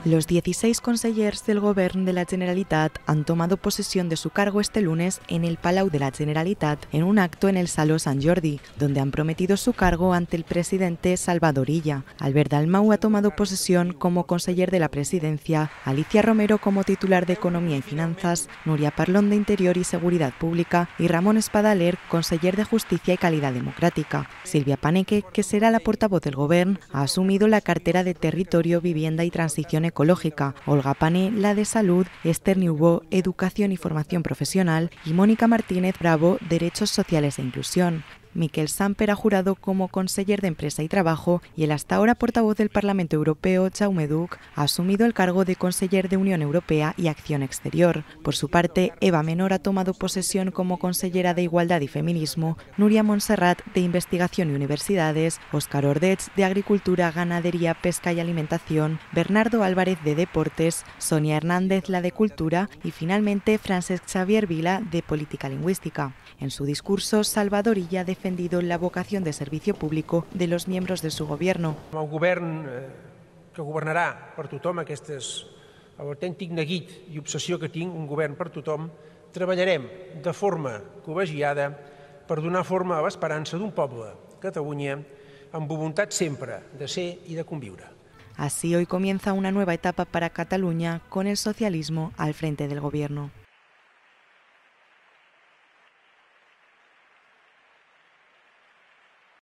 Los 16 consellers del Govern de la Generalitat han tomado posesión de su cargo este lunes en el Palau de la Generalitat en un acto en el Saló Sant Jordi, donde han prometido su cargo ante el presidente Salvador Illa. Albert Dalmau ha tomado posesión como conseller de la Presidencia, Alicia Romero como titular de Economía y Finanzas, Núria Parlon de Interior y Seguridad Pública y Ramón Espadaler, conseller de Justicia y Calidad Democrática. Silvia Paneque, que será la portavoz del Govern, ha asumido la cartera de Territorio, Vivienda y Transición Ecológica, Olga Pané la de Salud, Esther Niubó, Educación y Formación Profesional y Mónica Martínez Bravo, Derechos Sociales e Inclusión. Miquel Samper ha jurado como conseller de Empresa y Trabajo y el hasta ahora portavoz del Parlamento Europeo, Jaume Duch, ha asumido el cargo de conseller de Unión Europea y Acción Exterior. Por su parte, Eva Menor ha tomado posesión como consellera de Igualdad y Feminismo, Núria Montserrat de Investigación y Universidades, Óscar Ordech de Agricultura, Ganadería, Pesca y Alimentación, Bernardo Álvarez de Deportes, Sonia Hernández la de Cultura y finalmente Francesc Xavier Vila de Política Lingüística. En su discurso, Salvador Illa ha defendido la vocación de servicio público de los miembros de su gobierno. El govern que governarà per tothom, aquest és l'autèntic neguit i obsessió que tinc, un govern per tothom, treballarem de forma col·legiada per donar forma a l'esperança d'un poble, Catalunya, amb voluntat sempre de ser i de conviure. Así hoy comienza una nueva etapa para Cataluña con el socialismo al frente del gobierno.